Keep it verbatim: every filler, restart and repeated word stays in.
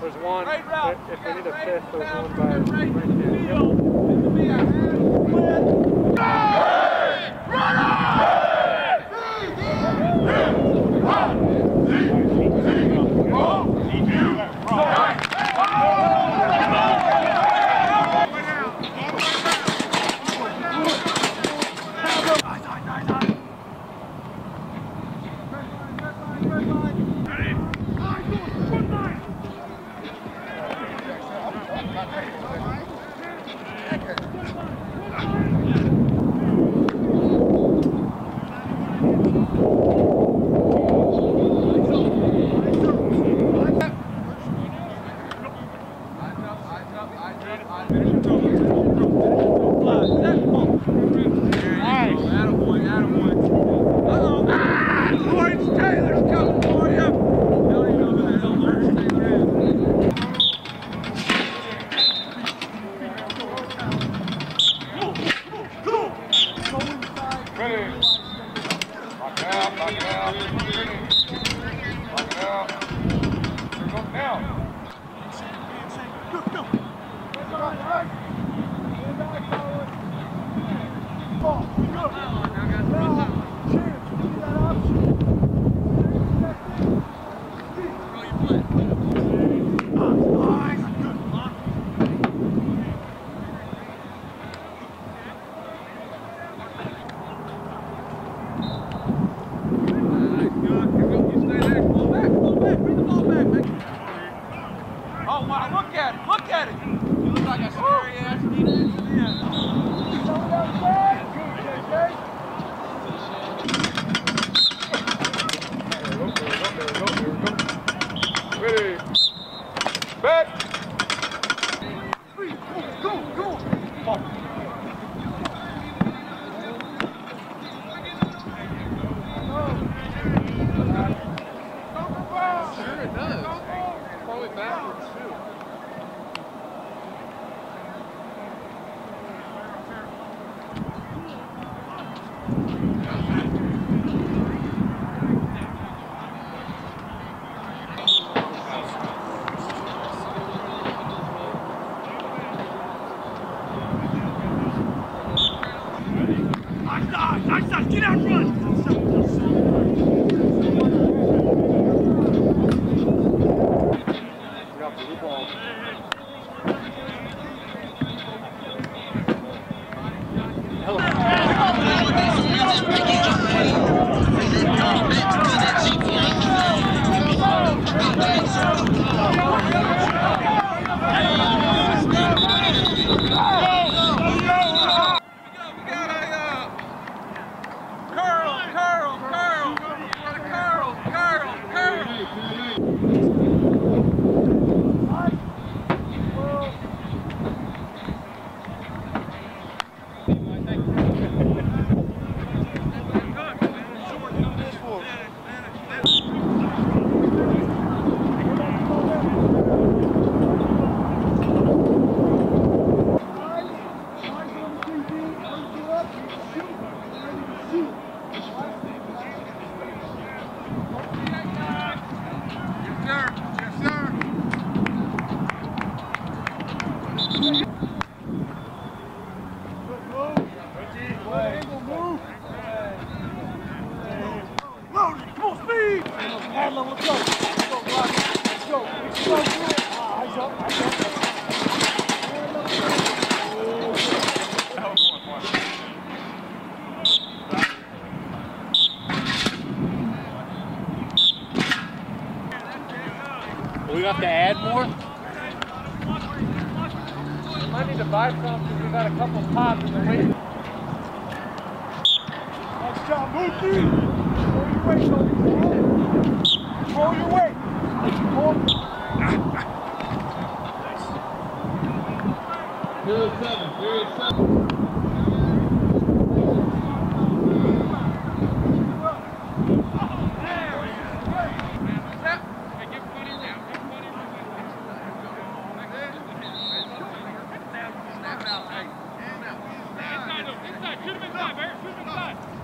There's one, right route. if we need a right, fifth, there's down, one by right, right there. Get out, run! We have to add more? We might need to buy some because we've got a couple pops in the wait. Nice job, Mookie! Control your weight, Control your weight! Control. Period seven, period seven. Inside, inside, shoot him inside, Barrett, shoot him inside.